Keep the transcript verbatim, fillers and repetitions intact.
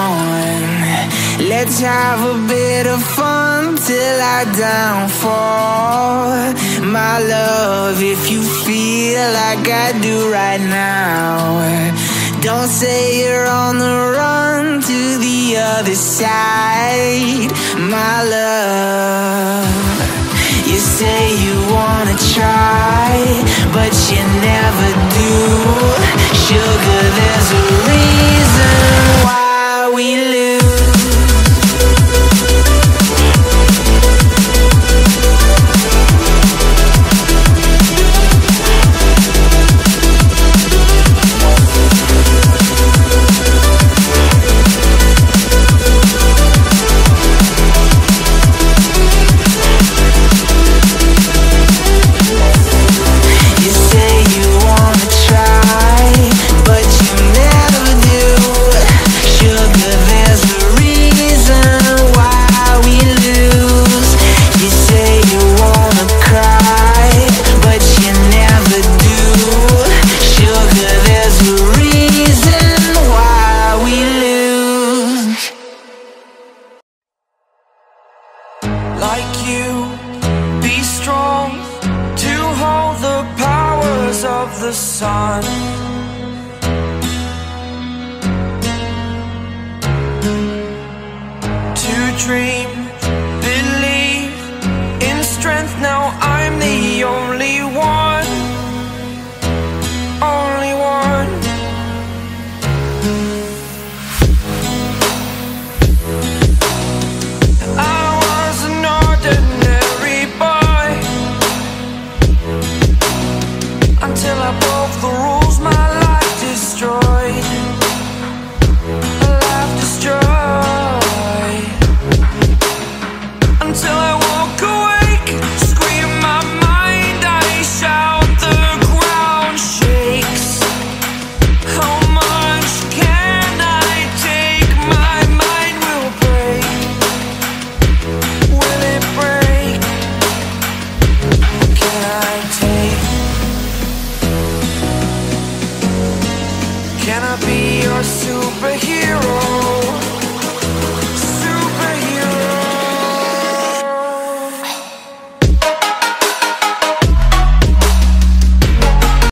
on. Let's have a bit of fun till I downfall. My love, if you feel like I do right now, don't say you're on the run to the other side. My love, you say you wanna try, but you never do. Sugar, there's a reason why we lose. Like you, be strong to hold the powers of the sun. To dream, believe in strength. Now I'm the only one, only one. Until I broke the rules, my life destroyed. Life destroyed. Until I woke awake, scream my mind, I shout, the ground shakes. How much can I take? My mind will break. Will it break? Can I take? Can I be your superhero?